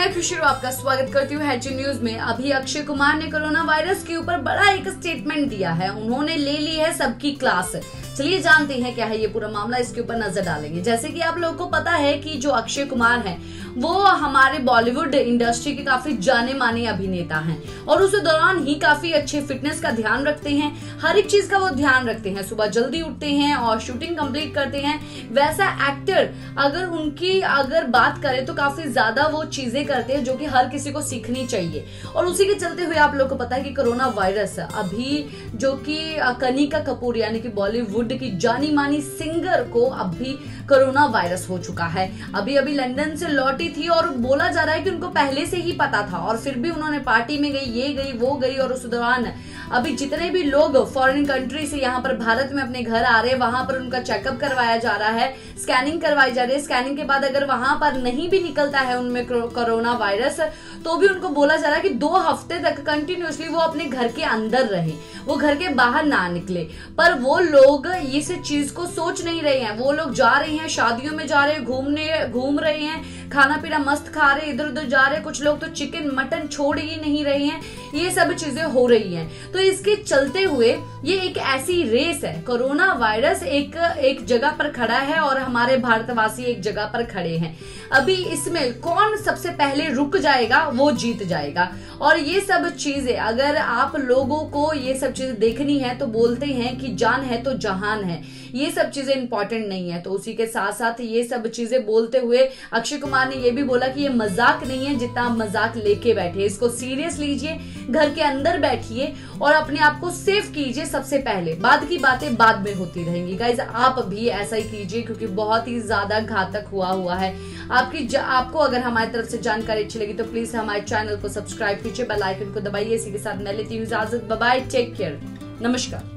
मैं खुशी आपका स्वागत करती हूँ हैची न्यूज में। अभी अक्षय कुमार ने कोरोना वायरस के ऊपर बड़ा एक स्टेटमेंट दिया है। उन्होंने ले ली है सबकी क्लास। चलिए जानते हैं क्या है ये पूरा मामला, इसके ऊपर नजर डालेंगे। जैसे कि आप लोगों को पता है कि जो अक्षय कुमार हैं वो हमारे बॉलीवुड इंडस्ट्री के काफी जाने माने अभिनेता हैं और उस दौरान ही काफी अच्छे फिटनेस का ध्यान रखते हैं। हर एक चीज का वो ध्यान रखते हैं, सुबह जल्दी उठते हैं और शूटिंग कंप्लीट करते हैं। वैसा एक्टर अगर बात करें तो काफी ज्यादा वो चीजें करते हैं जो कि हर किसी को सीखनी चाहिए। और उसी के चलते हुए आप लोगों को पता है कि कोरोना वायरस अभी जो कि कनिका कपूर यानी कि बॉलीवुड की जानी मानी सिंगर को अभी कोरोना वायरस हो चुका है। अभी लंदन से लौटी थी और बोला जा रहा है कि उनको पहले से ही पता था और फिर भी उन्होंने पार्टी में गई, ये गई वो गई। और उस दौरान अभी जितने भी लोग फॉरेन कंट्री से यहाँ पर भारत में अपने घर आ रहे हैं वहां पर उनका चेकअप करवाया जा रहा है, स्कैनिंग करवाई जा रही है। स्कैनिंग के बाद अगर वहां पर नहीं भी निकलता है उनमें कोरोना वायरस तो भी उनको बोला जा रहा है कि 2 हफ्ते तक कंटिन्यूअसली वो अपने घर के अंदर रहे, वो घर के बाहर ना निकले। पर वो लोग इस चीज को सोच नहीं रहे हैं। वो लोग जा रहे हैं, शादियों में जा रहे हैं, घूम रहे हैं, खाना पीना मस्त खा रहे, इधर उधर जा रहे। कुछ लोग तो चिकन मटन छोड़ ही नहीं रहे हैं। ये सब चीजें हो रही हैं। तो इसके चलते हुए ये एक ऐसी रेस है। कोरोना वायरस एक जगह पर खड़ा है और हमारे भारतवासी एक जगह पर खड़े हैं। अभी इसमें कौन सबसे पहले रुक जाएगा वो जीत जाएगा। और ये सब चीजें अगर आप लोगों को ये सब चीजें देखनी है तो बोलते हैं कि जान है तो जहान है। ये सब चीजें इंपॉर्टेंट नहीं है। तो उसी के साथ साथ ये सब चीजें बोलते हुए अक्षय कुमार ने ये भी बोला कि ये मजाक नहीं है जितना आप मजाक लेके बैठे, इसको सीरियस लीजिए, घर के अंदर बैठिए और अपने आप को सेफ कीजिए सबसे पहले। बाद की बातें बाद में होती रहेंगी। गाइज आप भी ऐसा ही कीजिए क्योंकि बहुत ही ज्यादा घातक हुआ है। आपको अगर हमारी तरफ से जानकारी अच्छी लगी तो प्लीज हमारे चैनल को सब्सक्राइब कीजिए, बेल आइकन को दबाइए। इसी के साथ मैं लेती हूँ इजाजत। बाय बाय, टेक केयर, नमस्कार।